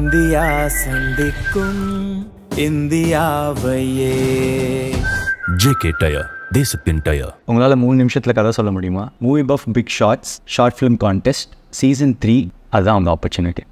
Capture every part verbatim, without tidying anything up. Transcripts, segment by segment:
India சந்திக்கும் இந்தியாவையே. JK tyre, தேசத்தின் டயர். உங்களால் மூணு நிமிஷத்தில் கதை சொல்ல முடியுமா? Movie buff big shorts short film contest season three, அதுதான் அந்த ஆப்பர்ச்சுனிட்டி.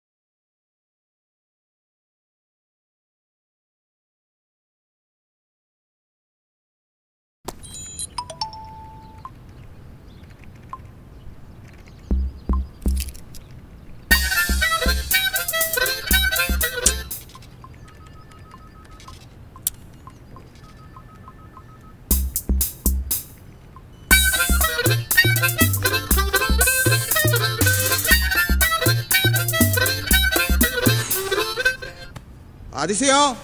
அதிசயம்.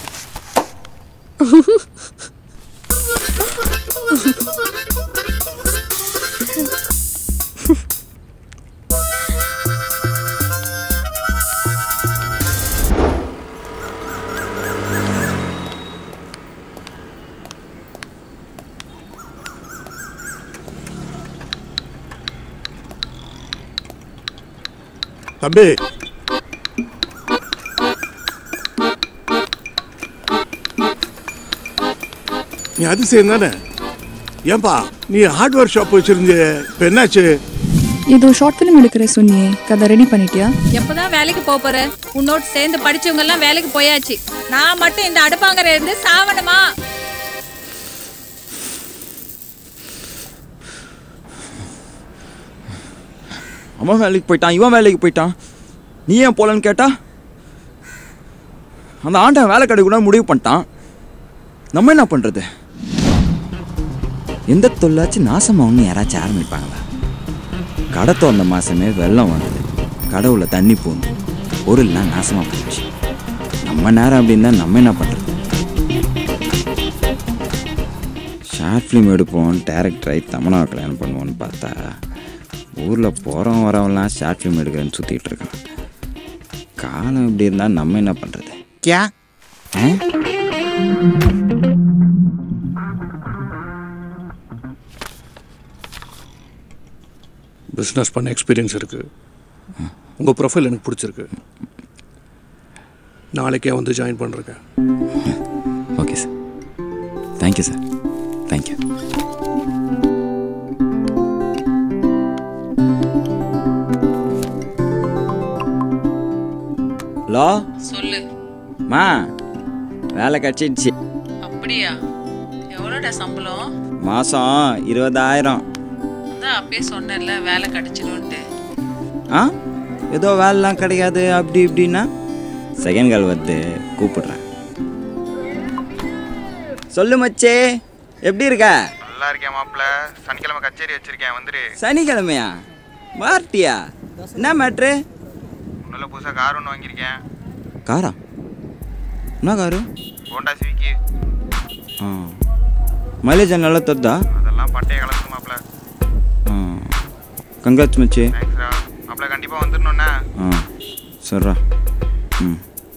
தம்பி, நீ அதிசயம் தானே? ஏன்பா நீ ஹார்ட்வேர் ஷாப் வச்சிருந்த, இப்போ என்னாச்சு? ஏதோ ஷார்ட் ஃபிலிம் எடுக்கிற சொன்னியே, கதை ரெடி பண்ணிட்டியா? எப்பதான் வேலைக்கு போக போற? உன்னோட சேர்ந்து படிச்சவங்க எல்லாம் வேலைக்கு போயாச்சு. நான் மட்டும் இந்த அடுப்பாங்கற இருந்து சாவணுமா? அவன் வேலைக்கு போயிட்டான், இவன் வேலைக்கு போயிட்டான், நீ ஏன் போலன்னு கேட்டா அந்த ஆண்டன் வேலை கிடைக்கூட முடிவு பண்ணிட்டான். நம்ம என்ன பண்றது? எந்த தொழிலாச்சும் நாசமாகணும்னு யாராச்சும் ஆரம்பிப்பாங்களா? கடை திறந்த மாசமே வெள்ளம் வந்தது, கடவுள தண்ணி போகணும், பொருள்லாம் நாசமாக போயிடுச்சு. நம்ம நேரம் அப்படின்னா நம்ம என்ன பண்ணுறது? ஷார்ட் ஃபிலிம் எடுப்போம், டேரக்டராகி தமிழாவை கல்யாணம் பண்ணுவோன்னு பார்த்தா ஊரில் போகிறவன் வரவெல்லாம் ஷார்ட் ஃபிலிம் எடுக்கிறேன்னு சுற்றிட்டு இருக்கான். காலம் இப்படி இருந்தால் நம்ம என்ன பண்ணுறது? கே பிஸ்னஸ் பண்ண எக்ஸ்பீரியன்ஸ் இருக்குது. உங்கள் ப்ரொஃபைல் எனக்கு பிடிச்சிருக்கு. நாளைக்கே வந்து ஜாயின் பண்ணுறேன். Okay sir, thank you sir, thank you. Hello, சொல்லு. மா, வேலை கிடச்சிடுச்சு. அப்படியா? எவ்வளோடா சம்பளம்? மாதம் இருபதாயிரம். அப்பயே சொன்னேன்ல வேலை கிடைச்சிடும்ட்டு. ஆ, ஏதோ வேலைலாம் கிடைக்காது அப்படி இப்படின்னா செகண்ட் கால் வந்து கூப்பிடுறேன். சொல்லு மச்சே, எப்படி இருக்க? நல்லா இருக்கேன் மாப்பிள்ள. சனிக்கிழமை கச்சேரி வச்சிருக்கேன், வந்துரு. சனிக்கிழமையா? மார்ட்டியா? என்ன மேட்ரு? ஒன்றும் புதுசாக கார் ஒன்று வாங்கியிருக்கேன். காரா? என்ன காரு? Honda Civic. ஆ, மைலேஜ் நல்லா தருதா? அதெல்லாம் பட்டையை கலந்து மாப்பிள்ள. கங்காட்ஸ் மச்சி. மாப்பிள்ள கண்டிப்பாக வந்துடணுண்ணா. ஆ சரிடா. ம்.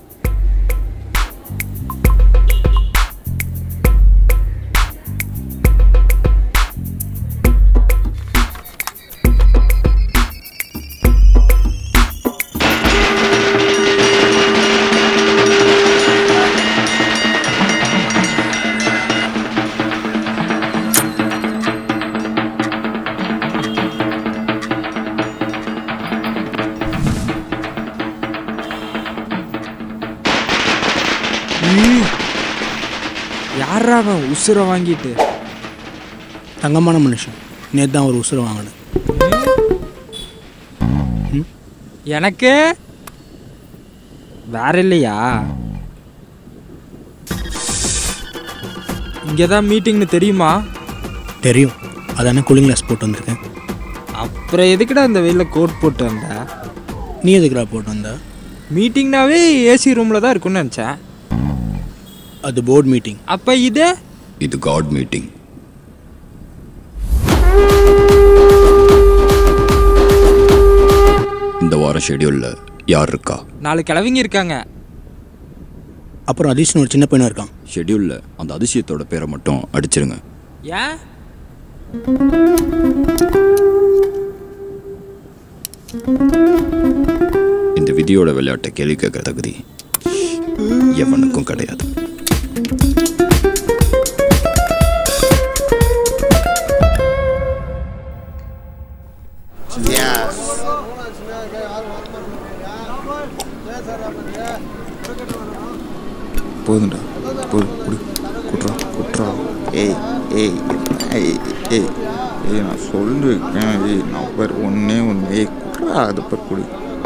யாரா அவன் உசுரை வாங்கிட்டு? தங்கமான மனுஷன், நேற்று தான் ஒரு உசுரை வாங்கினேன். எனக்கு வேற இல்லையா? இங்கே தான் மீட்டிங்னு தெரியுமா? தெரியும், அதானே கூலிங் கிளாஸ் போட்டு வந்திருக்கேன். அப்புறம் எதுக்குடா இந்த வெயிலில் கோட் போட்டு வந்த? நீ எதுக்குடா போட்டு வந்த? மீட்டிங்னாவே ஏசி ரூமில் தான் இருக்குன்னு நினச்சேன். அது போர்ட் மீட்டிங். அப்போ இது இது காட் மீட்டிங். இந்த வாரம் ஷெட்யூலில் யார் இருக்கா? நாலு கிழவிங்க இருக்காங்க. அப்புறம் அதிசயம் ஒரு சின்ன பையனும் இருக்கான். ஷெட்யூலில் அந்த அதிசயத்தோட பேரை மட்டும் அடிச்சிருங்க. ஏன்? இந்த விதியோட விளையாட்டை கேள்வி கேட்குற தகுதி எவனுக்கும் கிடையாது. போதுண்டா போது குடி குட்ரா குட்ரா ஏய் ஏய் ஏய் ஏய் ஏய் நான் சொல்லிருக்கேன். ஏய் நம்பர் ஒன்னே ஒன்று ஏய் குட்ரா அது பர் குடி.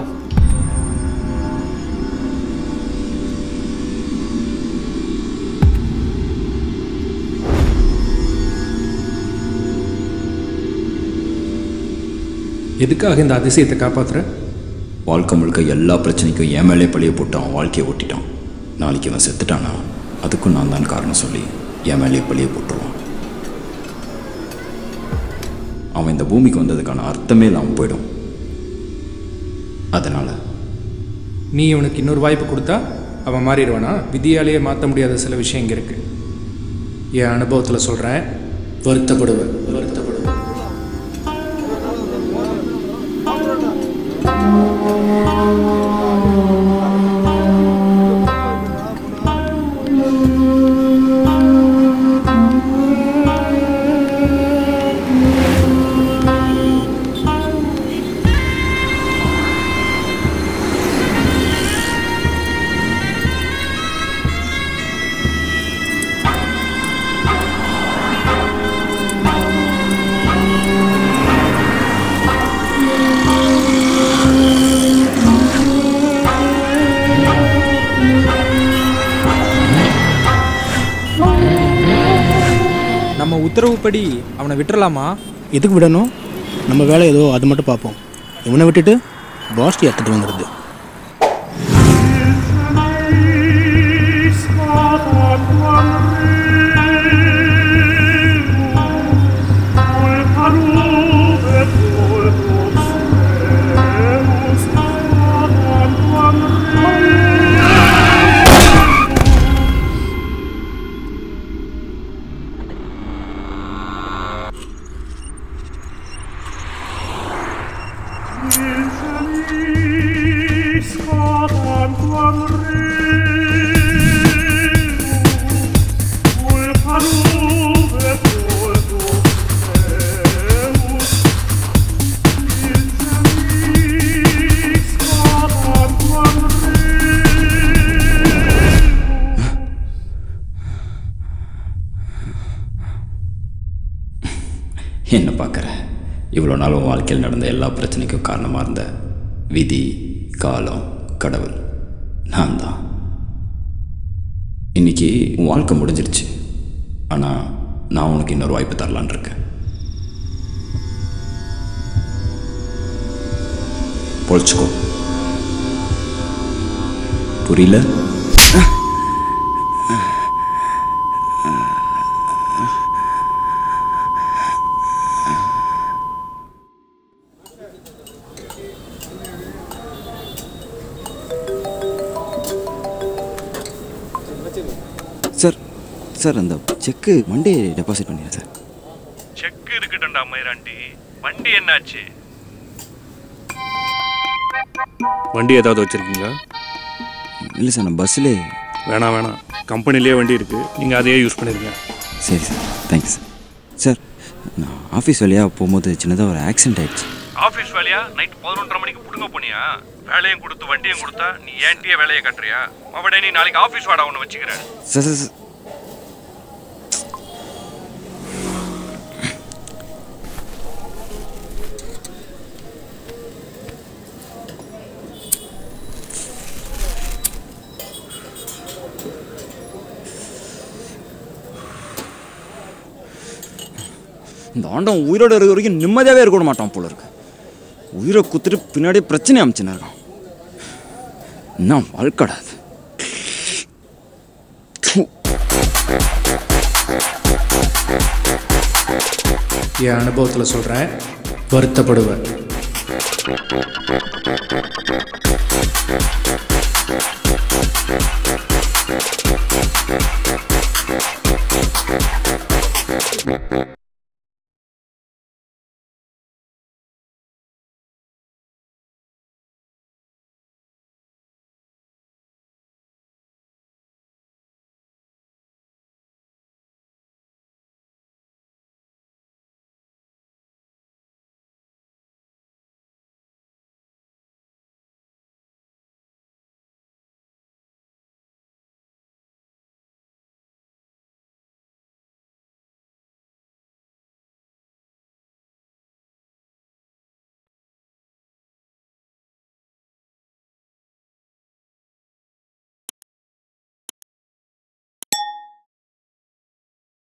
எதுக்காக இந்த அதிசயத்தை காப்பாற்றுற? வாழ்க்கை முழுக்க எல்லா பிரச்சனைக்கும் என் மேலே பழிய போட்டு அவன் வாழ்க்கையை ஓட்டிட்டான். நாளைக்கு அவன் செத்துட்டானா அதுக்கும் நான் தான் காரணம் சொல்லி என் மேலே பழிய போட்டுருவான். அவன் இந்த பூமிக்கு வந்ததுக்கான அர்த்தமே இல்லாமல் போயிடும். அதனால் நீ அவனுக்கு இன்னொரு வாய்ப்பு கொடுத்தா அவன் மாறிடுவானா? விதியாலேயே மாற்ற முடியாத சில விஷயம் இங்கே இருக்குது. என் அனுபவத்தில் சொல்கிறேன், வருத்தப்படுவேன் வருத்தப்படுவேன் உத்தரவுப்படி அவனை விட்டுறலாமா? எதுக்கு விடணும்? நம்ம வேலை ஏதோ அது மட்டும் பார்ப்போம். இவனை விட்டுட்டு பாஸ்டி எடுத்துட்டு வந்துடுது. என்ன பார்க்குற? இவ்வளோ நாள் உன் வாழ்க்கையில் நடந்த எல்லா பிரச்சனைக்கும் காரணமாக இருந்த விதி, காலம், கடவுள் நான் தான். இன்னைக்கு உன் வாழ்க்கை முடிஞ்சிருச்சு. ஆனால் நான் உனக்கு இன்னொரு வாய்ப்பு தரலான் இருக்கேன். பொழைச்சிக்கோ. புரியல? சார் சார் அந்த செக்கு மண்டே டெபாசிட் பண்ணிடுறேன் சார். செக் இருக்கட்டும்டா மயிராண்டி. வண்டி என்னாச்சு? வண்டி ஏதாவது வச்சுருக்கீங்களா? இல்லை சார், நான் பஸ்ஸில். வேணாம் வேணாம், கம்பெனிலேயே வண்டி இருக்குது, நீங்கள் அதையே யூஸ் பண்ணிருங்க. சரி சார், தேங்க்ஸ் சார். சார் நான் ஆஃபீஸ் வழியாக போகும்போது சின்னதாக ஒரு ஆக்சிடென்ட் ஆகிடுச்சு. ஆஃபீஸ் வேலையா? நைட் பதினொன்றரை மணிக்கு பிடுங்க போனியா? வேலையும் கொடுத்து வண்டியும் கொடுத்தா நீ ஏன்ட்டியே வேலையை கட்டுறியா? அவடே நீ நாளைக்கு ஆஃபீஸ் வாடா ஒன்று வச்சுக்கிறேன். சார் சார் சார் இந்த ஆண்டம் உயிரோட இருக்கிற வரைக்கும் நிம்மதியாகவே இருக்க மாட்டான் போல இருக்கு. உயிரை குத்துட்டு பின்னாடியே பிரச்சனை அமைச்சுன்னு இருக்கான். என்ன வாழ்க்கடாது. என் அனுபவத்தில் சொல்கிறேன், வருத்தப்படுவேன்.